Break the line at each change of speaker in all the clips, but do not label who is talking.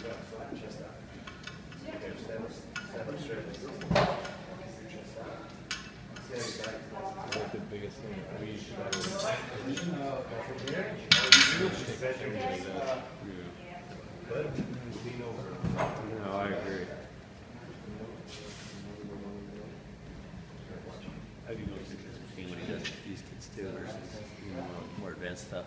Chest out. Okay, stand up straight. Your chest out. See how your back.
That's the biggest thing. We should have
From here, just bend your knees. Good. Lean over.
No, I agree.
How do you know the difference between what he does with these kids too versus more advanced stuff?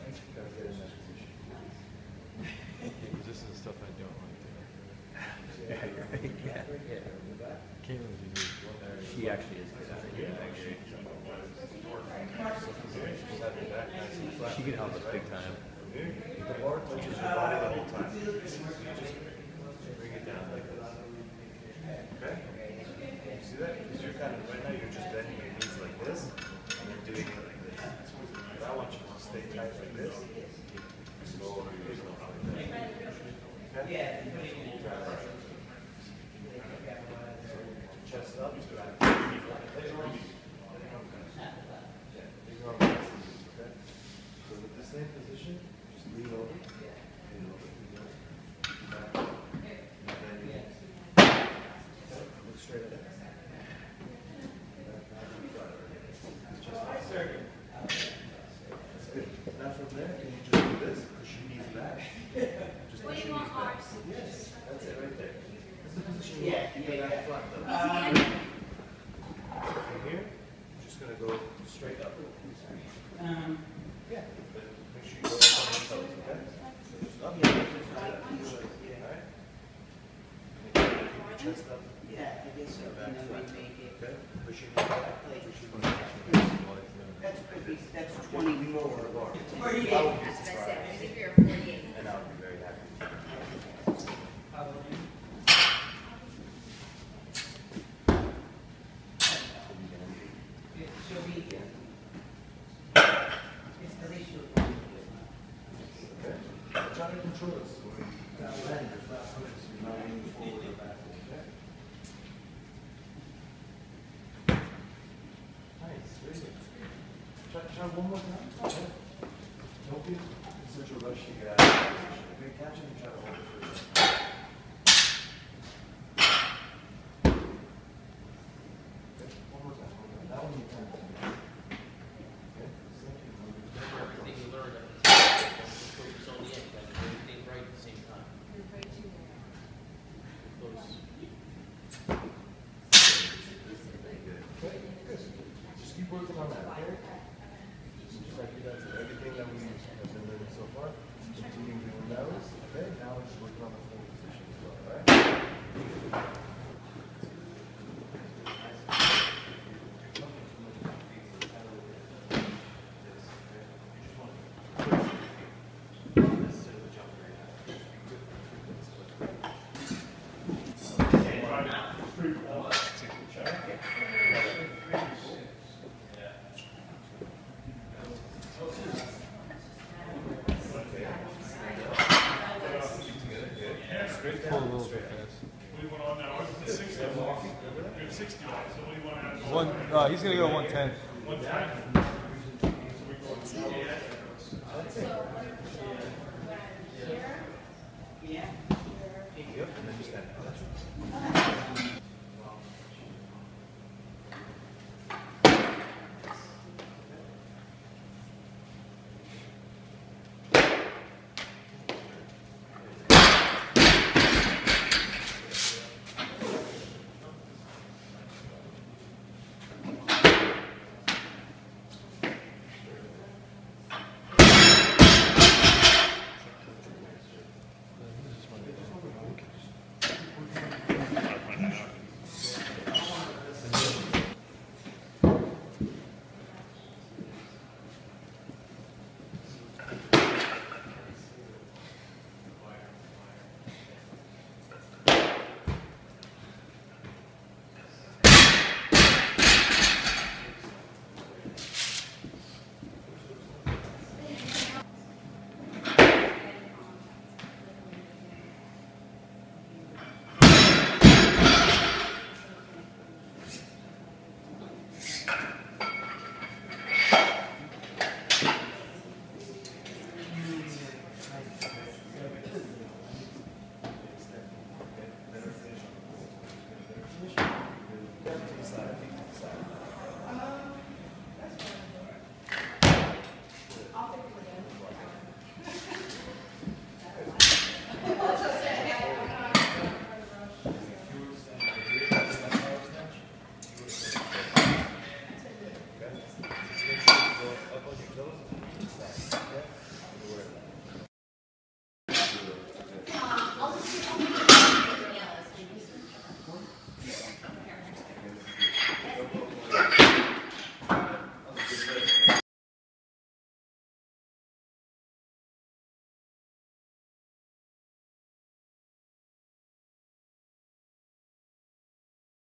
This is stuff I don't like to.
Yeah, you're right. Yeah.
Caitlin's unique.
She actually is good at it. Yeah, actually. She can help us big time.
The bar touches your body the whole time. Just bring it down like this. Okay? You see that? Because you're kind of, right now you're just bending your knees like this, and you're doing it like this. But I want you to stay tight like this. Just go over your yourself like that. Okay? Chest up, back. Okay? So with the same position, just lean over. Back. And then look straight ahead. That's good. Now from there, can you just do this? Push your knees back. Just push your knees back. Yes, that's it right there. That's the position you want. Keep your back flat though. From here, you're just going to go straight up. Yeah, but make sure you go up on your toes, okay? So just up. Alright? Keep your chest up.
Yeah, I guess so.
Back
And then
flat.
we make it.
Okay? Push your knees back. Push your knees back.
That's 20
Lean over the bar.
48.
I would be
That's what I said.
surprised.
I think you're 48.
And I would be very happy.
She'll be here. It's the ratio.
Okay? Try to control this. Now land your flat foot so you're not leaning forward or backward. Okay? Nice. Very good. Try one more time. Okay? Don't be in such a rush to get out of the position. Okay? Catch it and try to hold it for a second. Okay? One more time. That one you kind of okay? Second.
Everything you learn, focus on the end, like everything right at the same time. Those.
Okay, good. Just keep working on that, okay? Just like you guys said, everything that we have been learning so far, continue doing those, okay? Now we're just working on the full position as well, all right?
Pull a little bit fast.
What do you want on now? It's 60. We have 60 on, so what do you want to add?
He's gonna go 110.
110.
Yeah.
Yep, and then just stand up. those